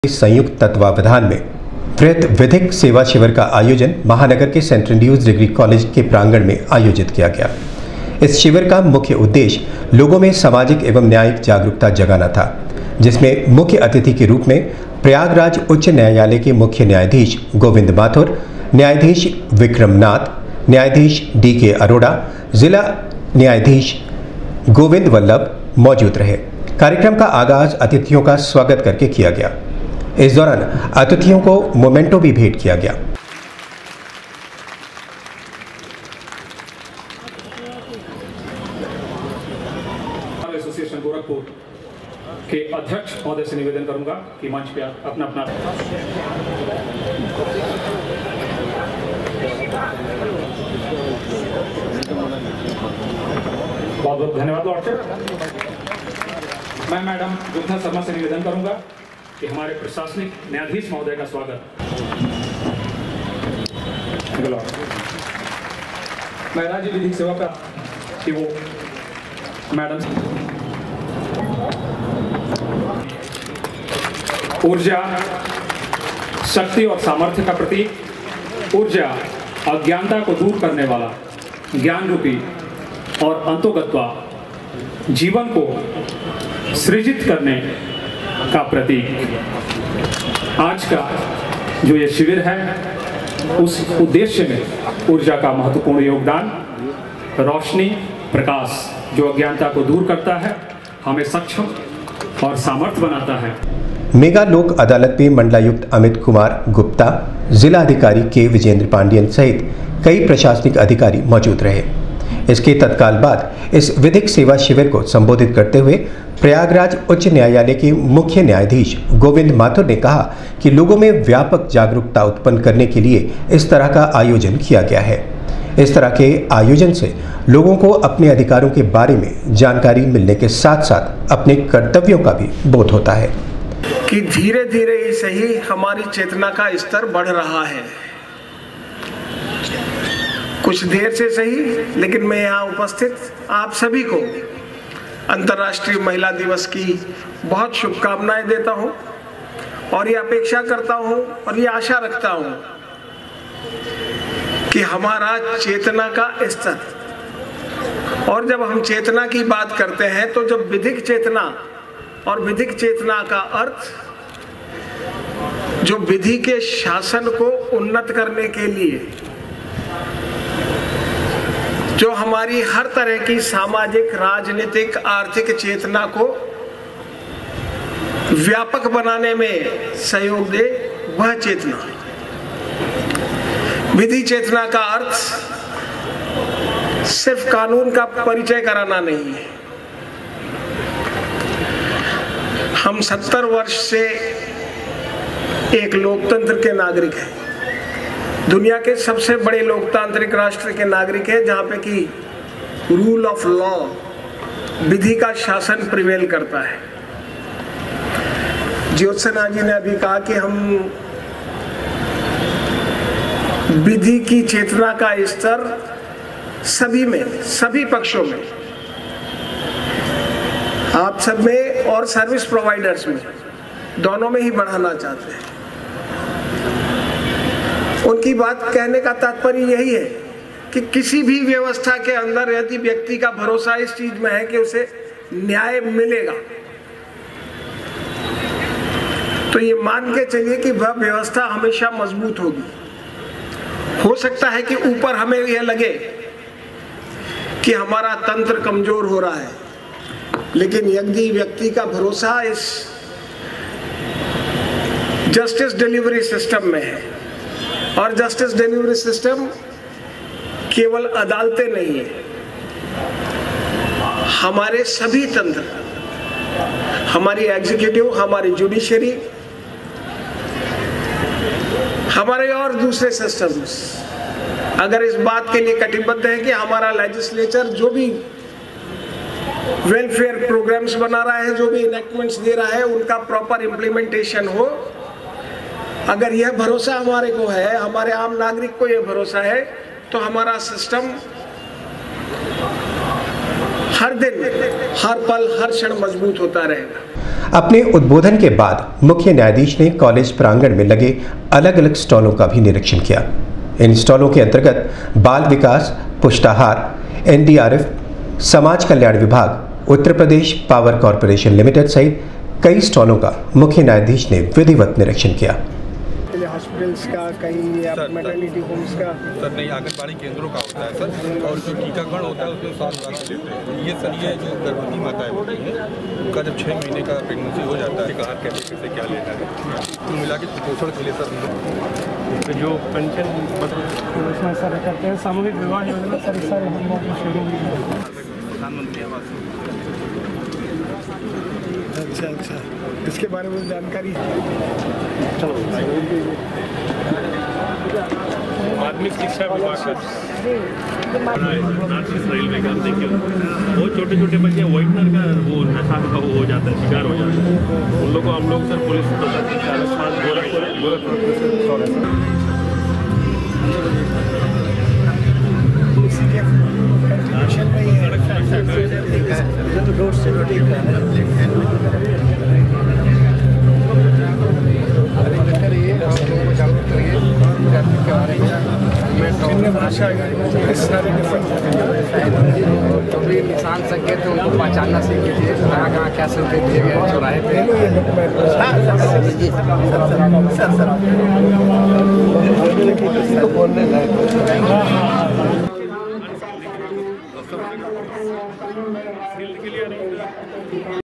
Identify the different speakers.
Speaker 1: संयुक्त तत्वावधान में वृहत विधिक सेवा शिविर का आयोजन महानगर के सेंट एंड्रयूज डिग्री कॉलेज के प्रांगण में आयोजित किया गया। इस शिविर का मुख्य उद्देश्य लोगों में सामाजिक एवं न्यायिक जागरूकता जगाना था, जिसमें मुख्य अतिथि के रूप में प्रयागराज उच्च न्यायालय के मुख्य न्यायाधीश गोविंद माथुर, न्यायाधीश विक्रम नाथ, न्यायाधीश DK अरोड़ा, जिला न्यायाधीश गोविंद वल्लभ मौजूद रहे। कार्यक्रम का आगाज अतिथियों का स्वागत करके किया गया। इस दौरान अतिथियों को मोमेंटो भी भेंट किया गया।
Speaker 2: एसोसिएशन गोरखपुर के अध्यक्ष महोदय से निवेदन करूंगा कि मंच पे अपना बहुत बहुत धन्यवाद लॉर्ड। मैं मैडम गुप्ता शर्मा से निवेदन करूंगा कि हमारे प्रशासनिक न्यायाधीश महोदय का स्वागत। मैं राज्य विधिक सेवा का कि वो मैडम ऊर्जा शक्ति और सामर्थ्य का प्रतीक, ऊर्जा अज्ञानता को दूर करने वाला ज्ञान रूपी और अंतोगत्वा जीवन को सृजित करने का प्रतीक। आज का जो ये शिविर है उस उद्देश्य में ऊर्जा का महत्वपूर्ण योगदान, रोशनी प्रकाश जो अज्ञानता को दूर करता है, हमें सक्षम और सामर्थ्य बनाता है।
Speaker 1: मेगा लोक अदालत में मंडलायुक्त अमित कुमार गुप्ता, जिला अधिकारी के विजेंद्र पांडियन सहित कई प्रशासनिक अधिकारी मौजूद रहे। इसके तत्काल बाद इस विधिक सेवा शिविर को संबोधित करते हुए प्रयागराज उच्च न्यायालय के मुख्य न्यायाधीश गोविंद माथुर ने कहा कि लोगों में व्यापक जागरूकता उत्पन्न करने के लिए इस तरह का आयोजन किया गया है। इस तरह के आयोजन से लोगों को अपने अधिकारों के बारे में जानकारी मिलने के साथ साथ अपने कर्तव्यों का भी बोध होता है
Speaker 3: कि धीरे धीरे ही सही हमारी चेतना का स्तर बढ़ रहा है। कुछ देर से सही, लेकिन मैं यहाँ उपस्थित आप सभी को अंतर्राष्ट्रीय महिला दिवस की बहुत शुभकामनाएं देता हूँ और ये अपेक्षा करता हूँ और ये आशा रखता हूँ कि हमारा चेतना का स्तर, और जब हम चेतना की बात करते हैं तो जब विधिक चेतना और विधिक चेतना का अर्थ जो विधि के शासन को उन्नत करने के लिए जो हमारी हर तरह की सामाजिक, राजनीतिक, आर्थिक चेतना को व्यापक बनाने में सहयोग दे, वह चेतना। विधि चेतना का अर्थ सिर्फ कानून का परिचय कराना नहीं है। हम 70 वर्ष से एक लोकतंत्र के नागरिक हैं, दुनिया के सबसे बड़े लोकतांत्रिक राष्ट्र के नागरिक हैं, जहां पे कि रूल ऑफ लॉ, विधि का शासन प्रिवेल करता है। ज्योत्सना जी ने अभी कहा कि हम विधि की चेतना का स्तर सभी में, सभी पक्षों में, आप सब में और सर्विस प्रोवाइडर्स में, दोनों में ही बढ़ाना चाहते हैं। उनकी बात कहने का तात्पर्य यही है कि किसी भी व्यवस्था के अंदर यदि व्यक्ति का भरोसा इस चीज में है कि उसे न्याय मिलेगा, तो ये मान के चलिए कि वह व्यवस्था हमेशा मजबूत होगी। हो सकता है कि ऊपर हमें यह लगे कि हमारा तंत्र कमजोर हो रहा है, लेकिन यदि व्यक्ति का भरोसा इस जस्टिस डिलीवरी सिस्टम में है, और जस्टिस डिलीवरी सिस्टम केवल अदालतें नहीं है, हमारे सभी तंत्र, हमारी एग्जीक्यूटिव, हमारी जुडिशरी, हमारे और दूसरे सिस्टम्स अगर इस बात के लिए कटिबद्ध है कि हमारा लेजिस्लेचर जो भी वेलफेयर प्रोग्राम्स बना रहा है, जो भी इनेक्टमेंट्स दे रहा है, उनका प्रॉपर इम्प्लीमेंटेशन हो, अगर यह भरोसा हमारे को है, हमारे आम नागरिक को यह भरोसा है, तो हमारा सिस्टम हर दिन, हर पल, हर क्षण मजबूत होता रहेगा।
Speaker 1: अपने उद्बोधन के बाद मुख्य न्यायाधीश ने कॉलेज प्रांगण में लगे अलग अलग स्टॉलों का भी निरीक्षण किया। इन स्टॉलों के अंतर्गत बाल विकास, पुष्टाहार, एनडीआरएफ, समाज कल्याण विभाग, Uttar Pradesh power corporation limited सहित कई स्टॉलों का मुख्य न्यायाधीश ने विधिवत निरीक्षण किया।
Speaker 3: हॉस्पिटल्स का, कहीं मैटरनिटी होम्स का
Speaker 4: सर नहीं, आंगनबाड़ी केंद्रों का होता है सर, और जो टीकाकरण होता है उसमें 7 लाख लेते हैं। ये सर, ये जो गर्भवती माताएं होती हैं उनका जब 6 महीने का प्रेगनेंसी हो जाता है, कहाँ कैसे क्या लेना है, कुल मिला के पोषण के लिए सर
Speaker 5: जो पेंशन योजना सर करते हैं, सामूहिक विवाह योजना सर हम लोग शुरू हुई है
Speaker 4: प्रधानमंत्री आवास।
Speaker 3: अच्छा, इसके बारे में जानकारी
Speaker 5: माध्यमिक शिक्षा विभाग रेलवे का देखिए, वो छोटे छोटे बच्चे व्हाइटनर का वो नशा का वो हो जाता है, शिकार हो जाता है। उन लोग को हम लोग सर पुलिस
Speaker 6: तो भी निशान संकेत है, उनको पहचानना सीख लीजिए, कहाँ क्या संकेत दिए गए चौराहे पे।